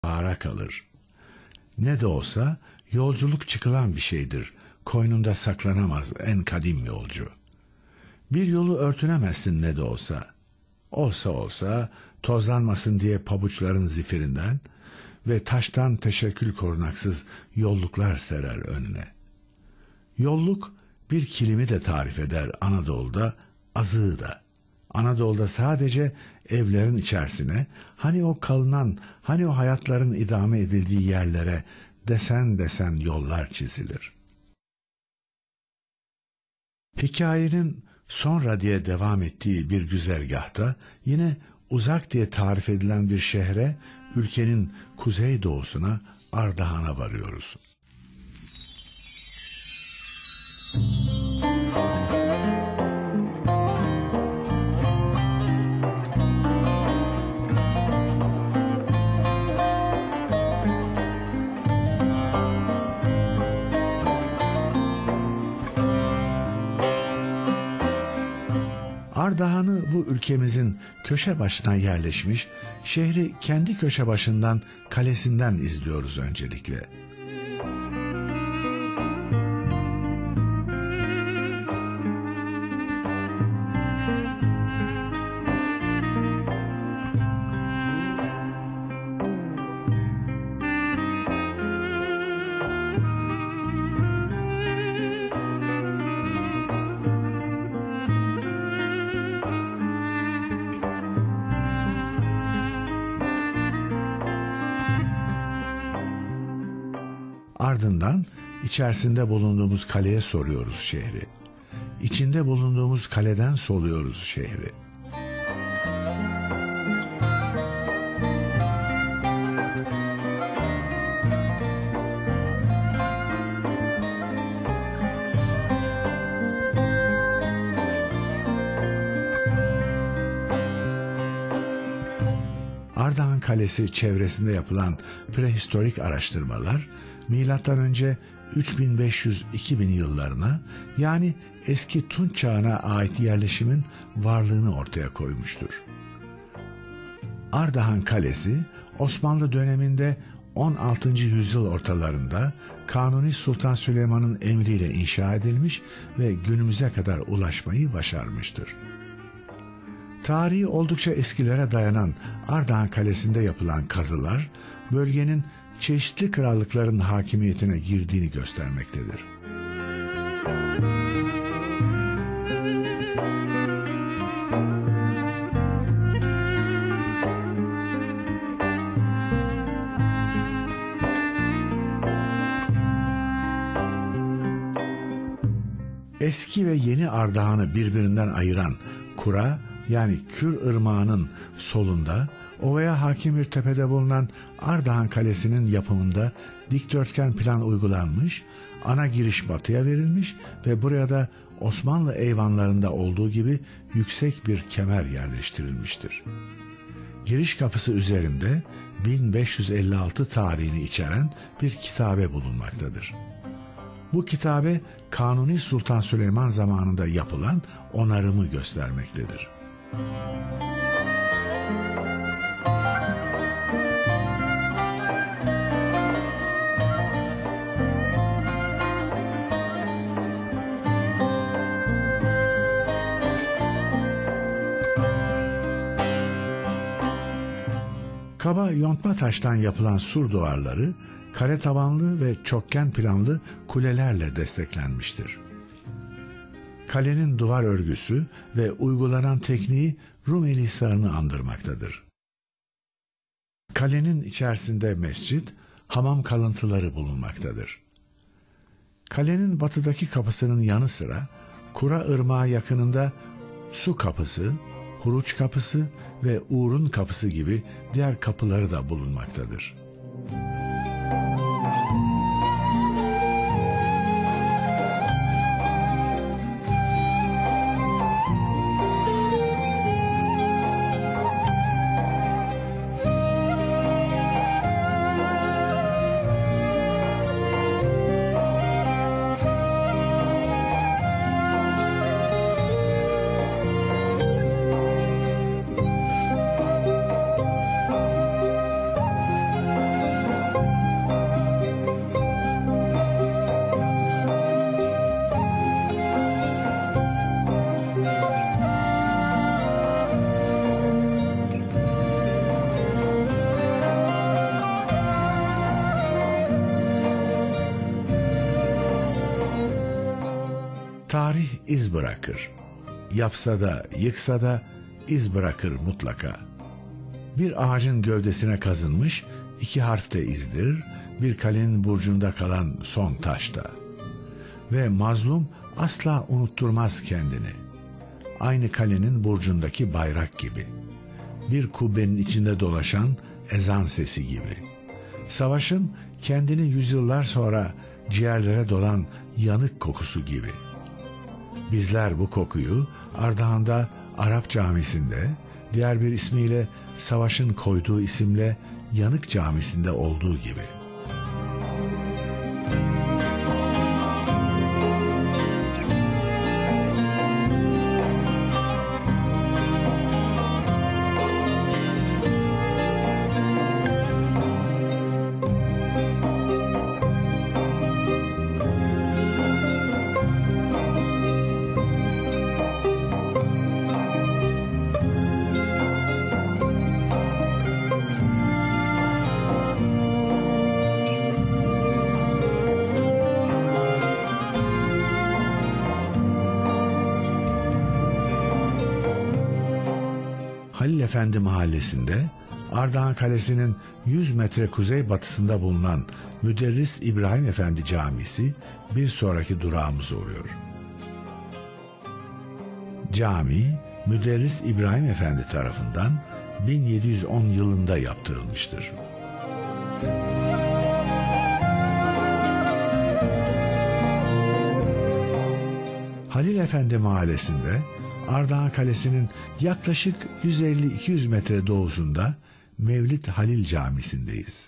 bahara kalır. Ne de olsa yolculuk çıkılan bir şeydir. Koynunda saklanamaz en kadim yolcu. Bir yolu örtünemezsin ne de olsa. Olsa olsa tozlanmasın diye pabuçların zifirinden ve taştan teşekkül korunaksız yolluklar serer önüne. Yolluk bir kilimi de tarif eder Anadolu'da, azığı da. Anadolu'da sadece evlerin içerisine, hani o kalınan, hani o hayatların idame edildiği yerlere desen desen yollar çizilir. Hikayenin sonra diye devam ettiği bir güzergahta yine uzak diye tarif edilen bir şehre, ülkenin kuzeydoğusuna, Ardahan'a varıyoruz. Ardahan'ı bu ülkemizin köşe başına yerleşmiş, şehri kendi köşe başından, kalesinden izliyoruz öncelikle. Ardından içerisinde bulunduğumuz kaleye soruyoruz şehri. İçinde bulunduğumuz kaleden soluyoruz şehri. Ardahan Kalesi çevresinde yapılan prehistorik araştırmalar, Milattan önce 3500-2000 yıllarına, yani eski Tunç çağına ait yerleşimin varlığını ortaya koymuştur. Ardahan Kalesi, Osmanlı döneminde 16. yüzyıl ortalarında Kanuni Sultan Süleyman'ın emriyle inşa edilmiş ve günümüze kadar ulaşmayı başarmıştır. Tarihi oldukça eskilere dayanan Ardahan Kalesi'nde yapılan kazılar, bölgenin çeşitli krallıkların hakimiyetine girdiğini göstermektedir. Eski ve yeni Ardahan'ı birbirinden ayıran Kura, yani Kür Irmağı'nın solunda, ovaya hakim bir tepede bulunan Ardahan Kalesi'nin yapımında dikdörtgen plan uygulanmış, ana giriş batıya verilmiş ve buraya da Osmanlı eyvanlarında olduğu gibi yüksek bir kemer yerleştirilmiştir. Giriş kapısı üzerinde 1556 tarihini içeren bir kitabe bulunmaktadır. Bu kitabe Kanuni Sultan Süleyman zamanında yapılan onarımı göstermektedir. Kaba yontma taştan yapılan sur duvarları, kare tavanlı ve çokgen planlı kulelerle desteklenmiştir. Kalenin duvar örgüsü ve uygulanan tekniği Rumeli Hisarı'nı andırmaktadır. Kalenin içerisinde mescit, hamam kalıntıları bulunmaktadır. Kalenin batıdaki kapısının yanı sıra Kura Irmağı yakınında Su Kapısı, Huruç Kapısı ve Uğur'un Kapısı gibi diğer kapıları da bulunmaktadır. Tarih iz bırakır. Yapsa da yıksa da iz bırakır mutlaka. Bir ağacın gövdesine kazınmış 2 harf de izdir, bir kalenin burcunda kalan son taşta. Ve mazlum asla unutturmaz kendini. Aynı kalenin burcundaki bayrak gibi. Bir kubbenin içinde dolaşan ezan sesi gibi. Savaşın kendini yüzyıllar sonra ciğerlere dolan yanık kokusu gibi. Bizler bu kokuyu Ardahan'da Arap Camisi'nde, diğer bir ismiyle savaşın koyduğu isimle Yanık Camisi'nde olduğu gibi. Halil Efendi Mahallesi'nde Ardahan Kalesi'nin 100 metre kuzeybatısında bulunan Müderris İbrahim Efendi Camisi bir sonraki durağımız oluyor. Cami, Müderris İbrahim Efendi tarafından 1710 yılında yaptırılmıştır. Halil Efendi Mahallesi'nde Ardahan Kalesi'nin yaklaşık 150-200 metre doğusunda Mevlid Halil Camisi'ndeyiz.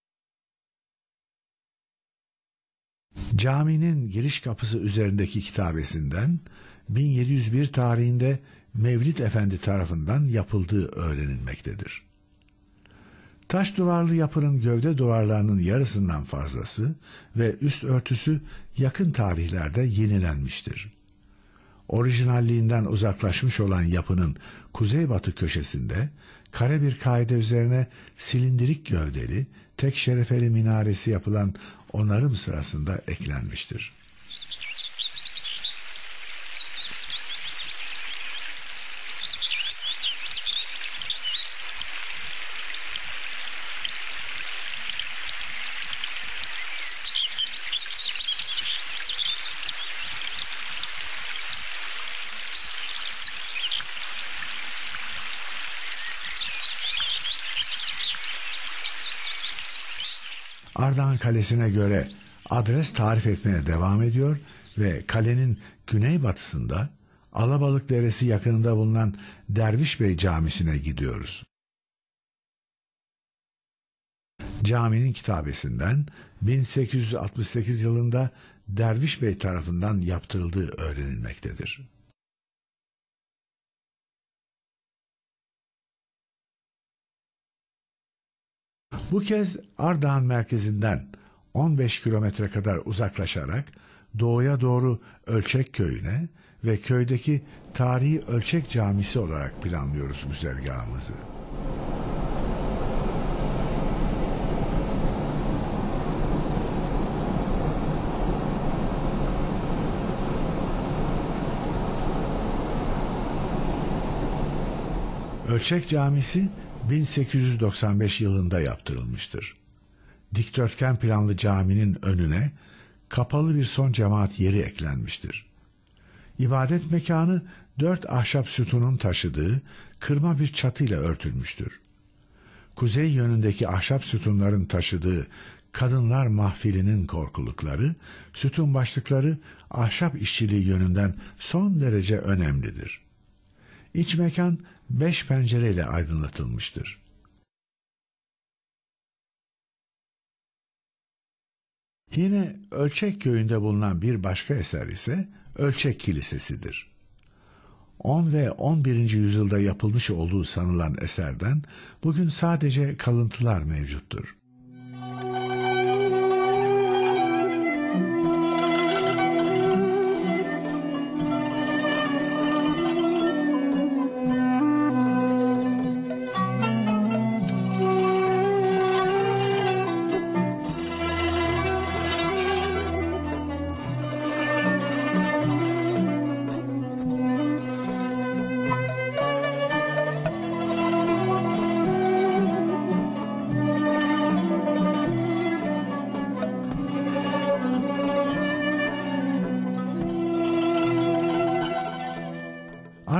Caminin giriş kapısı üzerindeki kitabesinden 1701 tarihinde Mevlid Efendi tarafından yapıldığı öğrenilmektedir. Taş duvarlı yapının gövde duvarlarının yarısından fazlası ve üst örtüsü yakın tarihlerde yenilenmiştir. Orijinalliğinden uzaklaşmış olan yapının kuzeybatı köşesinde kare bir kaide üzerine silindirik gövdeli, tek şerefeli minaresi yapılan onarım sırasında eklenmiştir. Ardahan Kalesi'ne göre adres tarif etmeye devam ediyor ve kalenin güneybatısında Alabalık Deresi yakınında bulunan Derviş Bey Camisi'ne gidiyoruz. Caminin kitabesinden 1868 yılında Derviş Bey tarafından yaptırıldığı öğrenilmektedir. Bu kez Ardahan merkezinden 15 kilometre kadar uzaklaşarak doğuya doğru Ölçek Köyü'ne ve köydeki tarihi Ölçek Camisi olarak planlıyoruz güzergahımızı. Ölçek Camisi 1895 yılında yaptırılmıştır. Dikdörtgen planlı caminin önüne kapalı bir son cemaat yeri eklenmiştir. İbadet mekanı 4 ahşap sütunun taşıdığı kırma bir çatıyla örtülmüştür. Kuzey yönündeki ahşap sütunların taşıdığı kadınlar mahfilinin korkulukları, sütun başlıkları ahşap işçiliği yönünden son derece önemlidir. İç mekan 5 pencereyle aydınlatılmıştır. Yine Ölçek Köyü'nde bulunan bir başka eser ise Ölçek Kilisesi'dir. 10 ve 11. yüzyılda yapılmış olduğu sanılan eserden bugün sadece kalıntılar mevcuttur.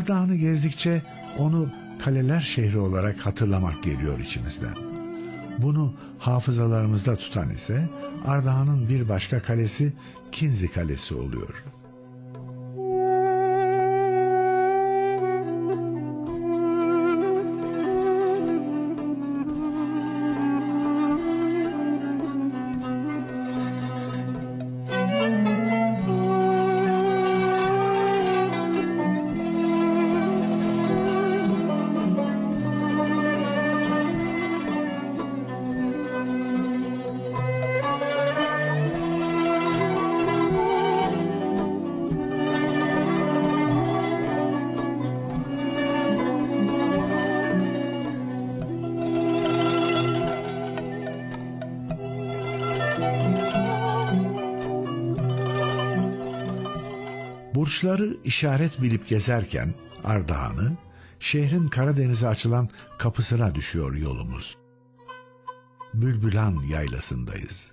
Ardahan'ı gezdikçe onu kaleler şehri olarak hatırlamak geliyor içimizden. Bunu hafızalarımızda tutan ise Ardahan'ın bir başka kalesi Kinzi Kalesi oluyor. Burçları işaret bilip gezerken Ardahan'ı, şehrin Karadeniz'e açılan kapısına düşüyor yolumuz. Bülbülan Yaylası'ndayız.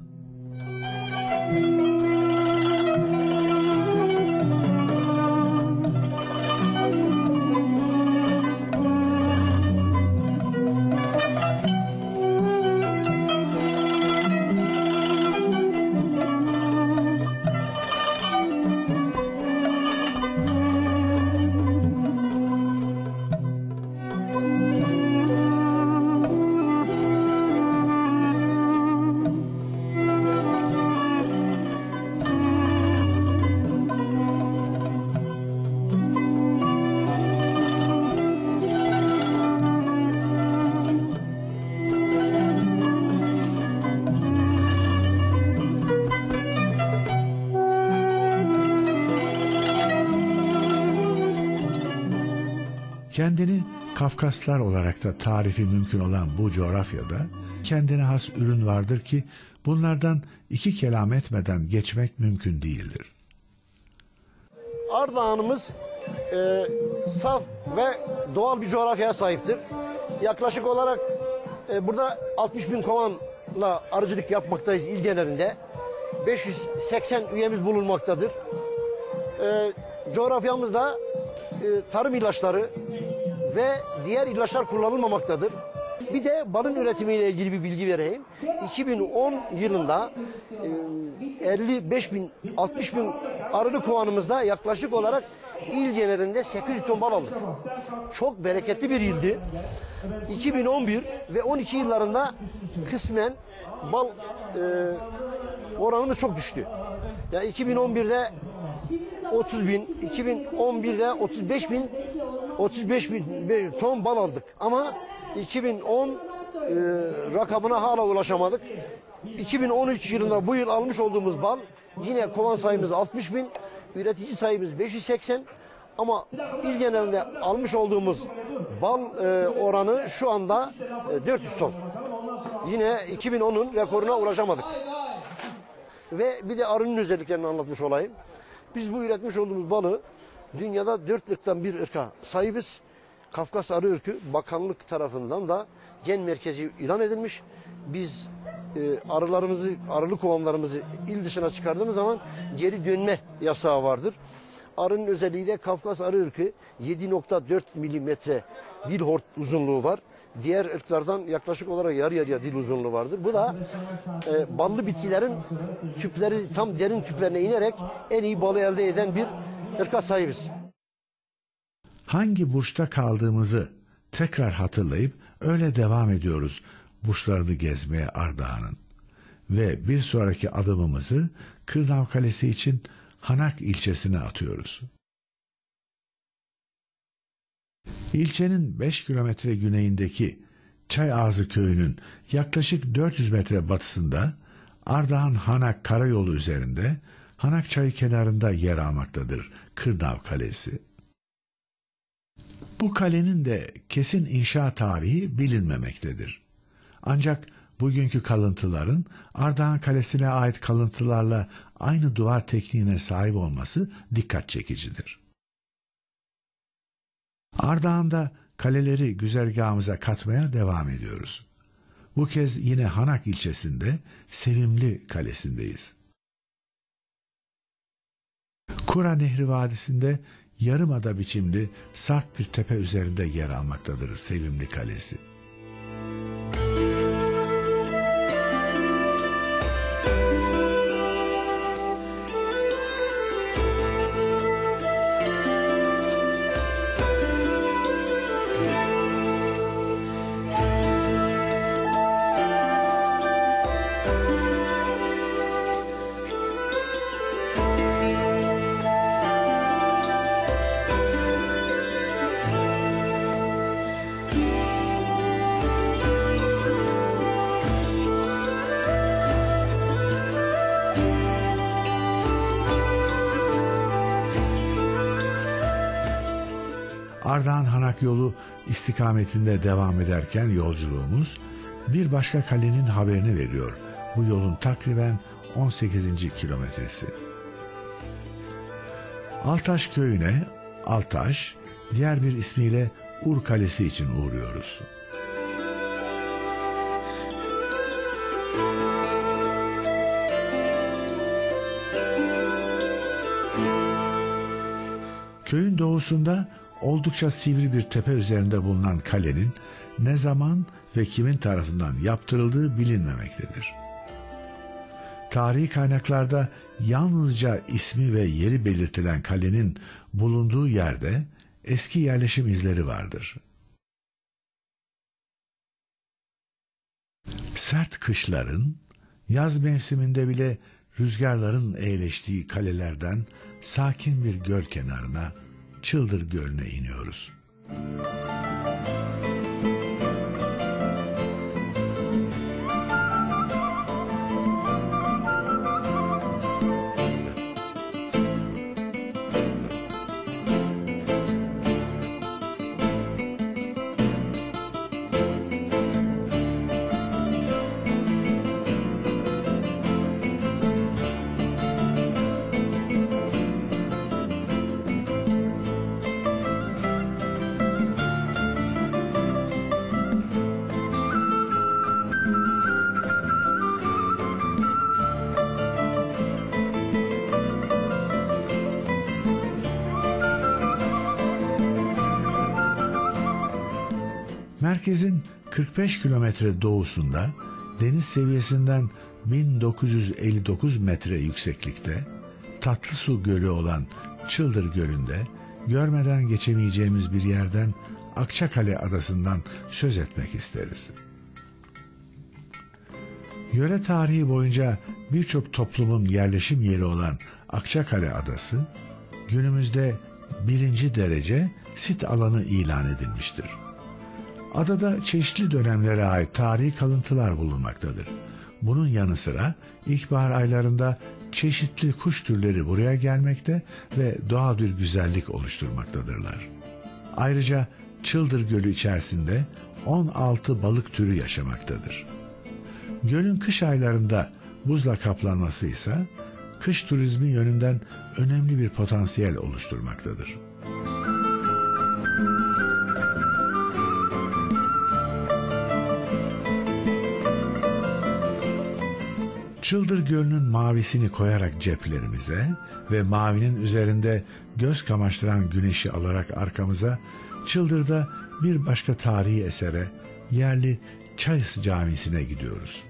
Kendini Kafkaslar olarak da tarifi mümkün olan bu coğrafyada kendine has ürün vardır ki bunlardan iki kelam etmeden geçmek mümkün değildir. Ardahan'ımız saf ve doğal bir coğrafyaya sahiptir. Yaklaşık olarak burada 60 bin kovanla arıcılık yapmaktayız il genelinde. 580 üyemiz bulunmaktadır. Coğrafyamızda tarım ilaçları ve diğer ilaçlar kullanılmamaktadır. Bir de balın üretimiyle ilgili bir bilgi vereyim. 2010 yılında 55 bin, 60 bin arılı kovanımızda yaklaşık olarak il genelinde 800 ton bal aldık. Çok bereketli bir ildi. 2011 ve 12 yıllarında kısmen bal oranımız çok düştü. Yani 2011'de 30 bin, 2011'de 35 bin ton bal aldık. Ama 2010 rakamına hala ulaşamadık. 2013 yılında bu yıl almış olduğumuz bal yine kovan sayımız 60 bin, üretici sayımız 580. Ama il genelinde almış olduğumuz bal oranı şu anda 400 ton. Yine 2010'un rekoruna ulaşamadık. Ve bir de arının özelliklerini anlatmış olayım. Biz bu üretmiş olduğumuz balı dünyada 4 ırktan bir ırka sahibiz. Kafkas arı ırkı bakanlık tarafından da gen merkezi ilan edilmiş. Biz arılarımızı, arılı kovanlarımızı il dışına çıkardığımız zaman geri dönme yasağı vardır. Arının özelliği de Kafkas arı ırkı 7.4 milimetre dil hort uzunluğu var. Diğer ırklardan yaklaşık olarak yarı yarıya dil uzunluğu vardır. Bu da ballı bitkilerin tüpleri tam derin tüplerine inerek en iyi balı elde eden bir ırka sahibiz. Hangi burçta kaldığımızı tekrar hatırlayıp öyle devam ediyoruz burçlarını gezmeye Ardahan'ın. Ve bir sonraki adımımızı Kırnav Kalesi için Hanak ilçesine atıyoruz. İlçenin 5 kilometre güneyindeki Çayağzı köyünün yaklaşık 400 metre batısında Ardahan-Hanak karayolu üzerinde Hanak Çayı kenarında yer almaktadır Kırnav Kalesi. Bu kalenin de kesin inşa tarihi bilinmemektedir. Ancak bugünkü kalıntıların Ardahan Kalesi'ne ait kalıntılarla aynı duvar tekniğine sahip olması dikkat çekicidir. Ardahan'da kaleleri güzergahımıza katmaya devam ediyoruz. Bu kez yine Hanak ilçesinde Sevimli Kalesi'ndeyiz. Kura Nehri Vadisi'nde yarımada biçimli sarp bir tepe üzerinde yer almaktadır sevimli kalesi. Ardahan-Hanak yolu istikametinde devam ederken yolculuğumuz bir başka kalenin haberini veriyor. Bu yolun takriben 18. kilometresi. Altaş köyüne, Altaş, diğer bir ismiyle Ur Kalesi için uğruyoruz. Köyün doğusunda oldukça sivri bir tepe üzerinde bulunan kalenin ne zaman ve kimin tarafından yaptırıldığı bilinmemektedir. Tarihi kaynaklarda yalnızca ismi ve yeri belirtilen kalenin bulunduğu yerde eski yerleşim izleri vardır. Sert kışların, yaz mevsiminde bile rüzgarların eğleştiği kalelerden sakin bir göl kenarına, Çıldır Gölü'ne iniyoruz. Merkezin 45 kilometre doğusunda deniz seviyesinden 1959 metre yükseklikte Tatlısu Gölü olan Çıldır Gölü'nde görmeden geçemeyeceğimiz bir yerden Akçakale Adası'ndan söz etmek isteriz. Yöre tarihi boyunca birçok toplumun yerleşim yeri olan Akçakale Adası günümüzde 1. derece sit alanı ilan edilmiştir. Adada çeşitli dönemlere ait tarihi kalıntılar bulunmaktadır. Bunun yanı sıra ilkbahar aylarında çeşitli kuş türleri buraya gelmekte ve doğal bir güzellik oluşturmaktadırlar. Ayrıca Çıldır Gölü içerisinde 16 balık türü yaşamaktadır. Gölün kış aylarında buzla kaplanması ise kış turizmi yönünden önemli bir potansiyel oluşturmaktadır. Çıldır Gölü'nün mavisini koyarak ceplerimize ve mavinin üzerinde göz kamaştıran güneşi alarak arkamıza Çıldır'da bir başka tarihi esere, yerli Çayıs Camisi'ne gidiyoruz.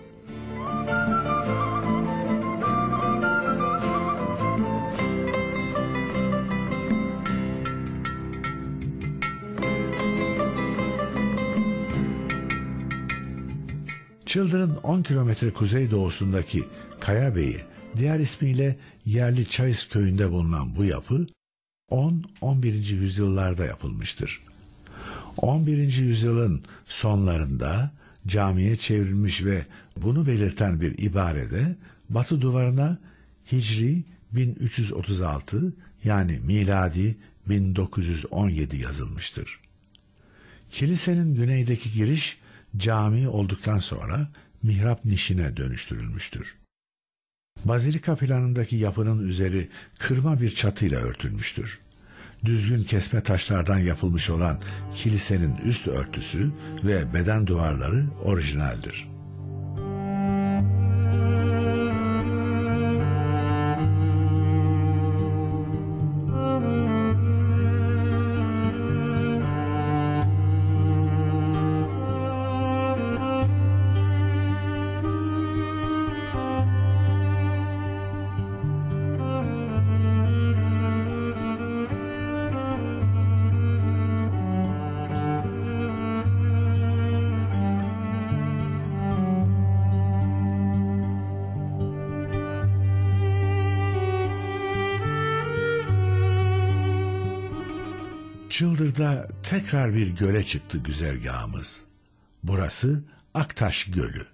Çıldır'ın 10 kilometre kuzeydoğusundaki Kayabeyi, diğer ismiyle yerli Çayıs köyünde bulunan bu yapı 10-11. yüzyıllarda yapılmıştır. 11. yüzyılın sonlarında camiye çevrilmiş ve bunu belirten bir ibarede batı duvarına Hicri 1336 yani miladi 1917 yazılmıştır. Kilisenin güneydeki giriş cami olduktan sonra mihrap nişine dönüştürülmüştür. Bazilika planındaki yapının üzeri kırma bir çatıyla örtülmüştür. Düzgün kesme taşlardan yapılmış olan kilisenin üst örtüsü ve beden duvarları orijinaldir. Çıldır'da tekrar bir göle çıktı güzergahımız. Burası Aktaş Gölü.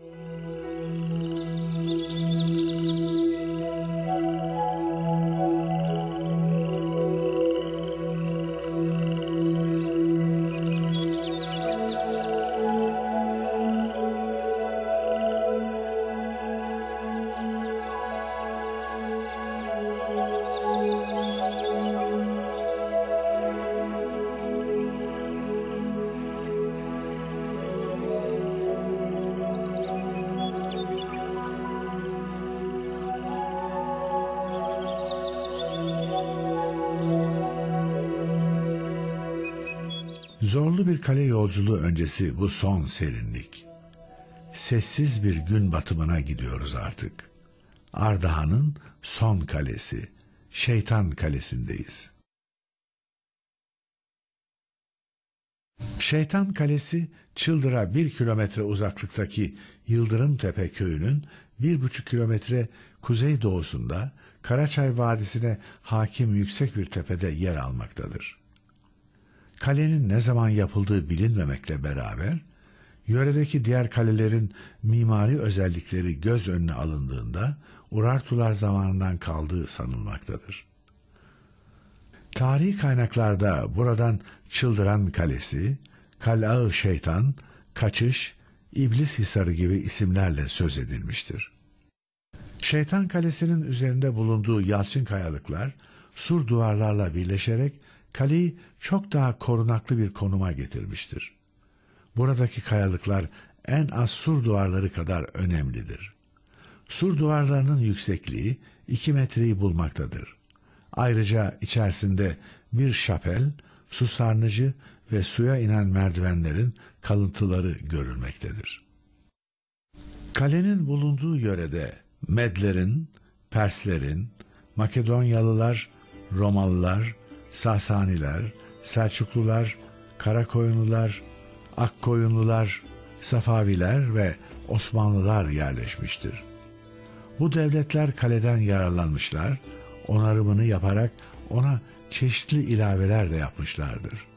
Zorlu bir kale yolculuğu öncesi bu son serinlik. Sessiz bir gün batımına gidiyoruz artık. Ardahan'ın son kalesi, Şeytan Kalesi'ndeyiz. Şeytan Kalesi, Çıldır'a 1 kilometre uzaklıktaki Yıldırımtepe köyünün 1,5 kilometre kuzeydoğusunda Karaçay Vadisi'ne hakim yüksek bir tepede yer almaktadır. Kalenin ne zaman yapıldığı bilinmemekle beraber, yöredeki diğer kalelerin mimari özellikleri göz önüne alındığında Urartular zamanından kaldığı sanılmaktadır. Tarihi kaynaklarda buradan Çıldıran Kalesi, Kal-ı Şeytan, Kaçış, İblis Hisarı gibi isimlerle söz edilmiştir. Şeytan Kalesi'nin üzerinde bulunduğu yalçın kayalıklar, sur duvarlarla birleşerek kaleyi çok daha korunaklı bir konuma getirmiştir. Buradaki kayalıklar en az sur duvarları kadar önemlidir. Sur duvarlarının yüksekliği 2 metreyi bulmaktadır. Ayrıca içerisinde bir şapel, su sarnıcı ve suya inen merdivenlerin kalıntıları görülmektedir. Kalenin bulunduğu yörede Medlerin, Perslerin, Makedonyalılar, Romalılar, Sasaniler, Selçuklular, Karakoyunlular, Akkoyunlular, Safaviler ve Osmanlılar yerleşmiştir. Bu devletler kaleden yararlanmışlar, onarımını yaparak ona çeşitli ilaveler de yapmışlardır.